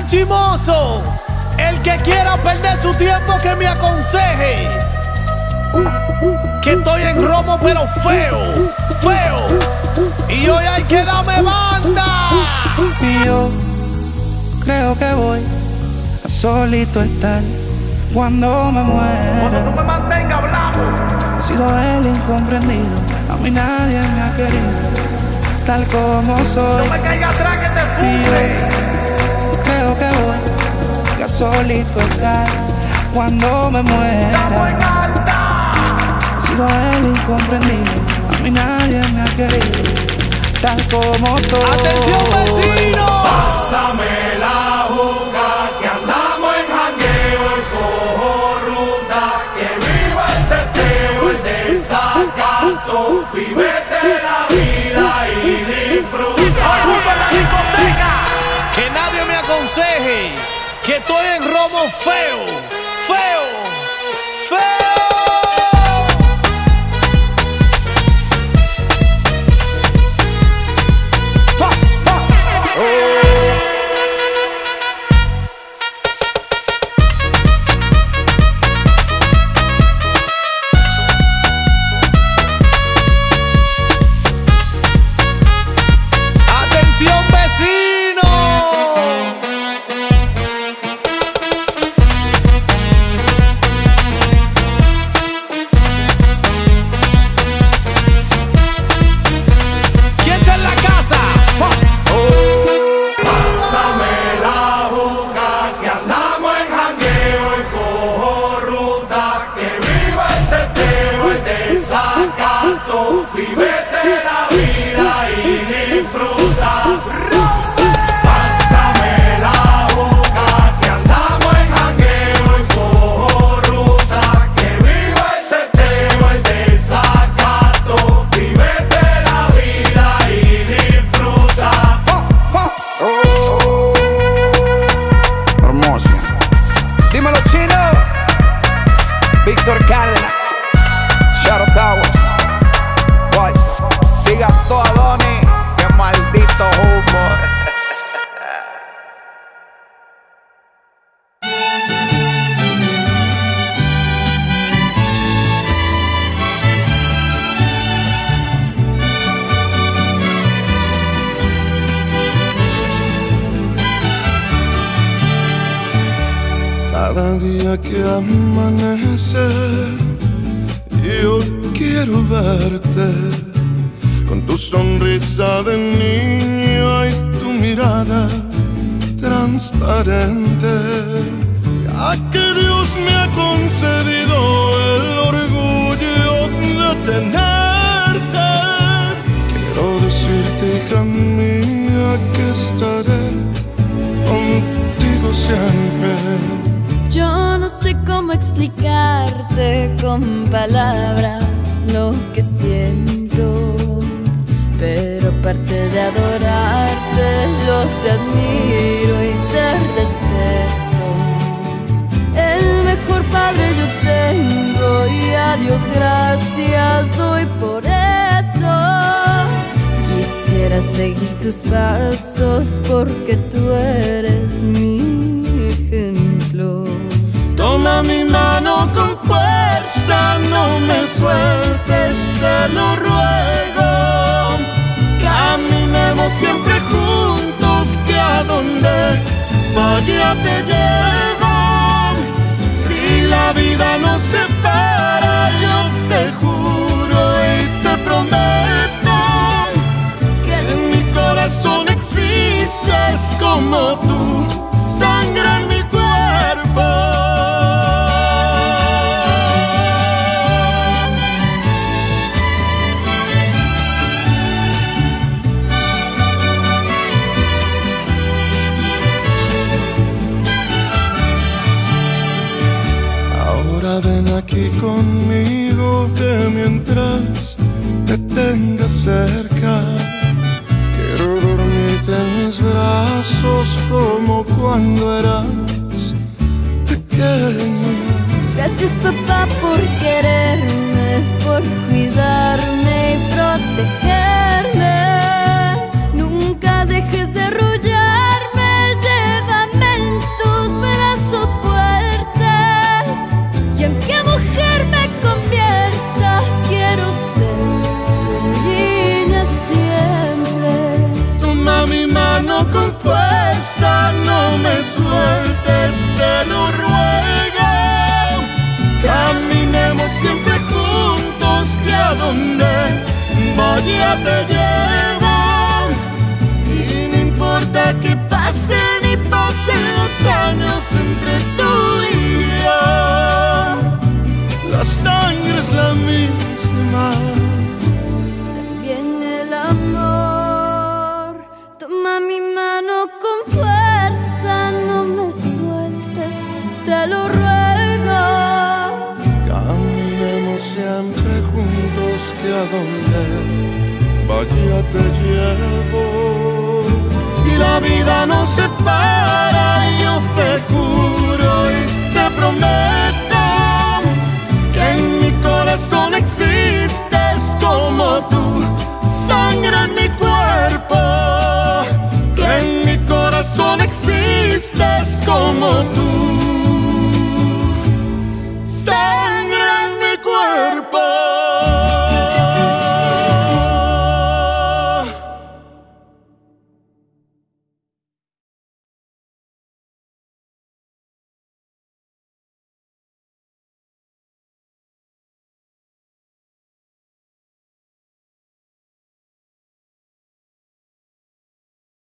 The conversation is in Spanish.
chimoso. El que quiera perder su tiempo que me aconseje. Que estoy en romo pero feo, feo. Y hoy hay que darme banda. Y yo creo que voy a solito estar cuando me muera. Cuando no me mantenga hablando. He sido el incomprendido, a mí nadie me ha querido tal como soy. No me caiga atrás que te Y funde. yo creo que voy a solito estar cuando me muera. He sido el incomprendido, a mí nadie me ha querido tal como soy. ¡Atención, vecino! Pásame la juca, que andamos en jangueo, el cojo ruta, que viva el teteo, el desacato, vívete la vida y disfruta. ¡Ocupa la discoteca! Que nadie me aconseje que estoy en romo feo, feo, feo. ¡Atención, vecino! ¿Quién está en la casa? Pásame la juca, que andamos en jangueo, el cojo ruta, que viva el teteo, el desacato, vívete la vida y disfruta. Pásame la juca, que andamos en jangueo, el cojo ruta, que viva el teteo, el desacato, vívete la vida y disfruta. Hermoso. Dímelo, Chino. Víctor Cárdenas, Shadow Towers, Boys. Diga todo a Donny, que maldito humo. Cada día que amanece, yo quiero verte con tu sonrisa de niño y tu mirada transparente. Ya que Dios me ha concedido el orgullo de tenerte, quiero decirte, hija mía, que estaré contigo siempre. Yo no sé cómo explicarte con palabras lo que siento, pero aparte de adorarte, yo te admiro y te respeto. El mejor padre yo tengo y a Dios gracias doy por eso. Quisiera seguir tus pasos porque tú eres mi ejemplo. Toma mi mano con fuerza, no me sueltes, te lo ruego. Caminemos siempre juntos, que a donde vaya te llevo. Si la vida nos separa, yo te juro y te prometo que en mi corazón existes como tú, sangre en mi cuerpo. Ahora ven aquí conmigo, que mientras te tenga cerca, quiero dormirte en mis brazos como cuando eras pequeña. Gracias, papá, por quererme, por cuidarme y protegerme. Nunca dejes de arrullarme, llévame en cabeza, no me sueltes, te lo ruego. Caminemos siempre juntos, que a donde vaya te llevo. Y no importa que pasen y pasen los años entre tú y yo, La sangre es la misma. También el amor. Toma mi mano con fuerza, no me sueltes, te lo ruego. caminemos siempre juntos, que a donde vaya te llevo. Si la vida nos separa, yo te juro y te prometo que en mi corazón existes como tú, sangre en mi cuerpo. Que en mi corazón existes como tú.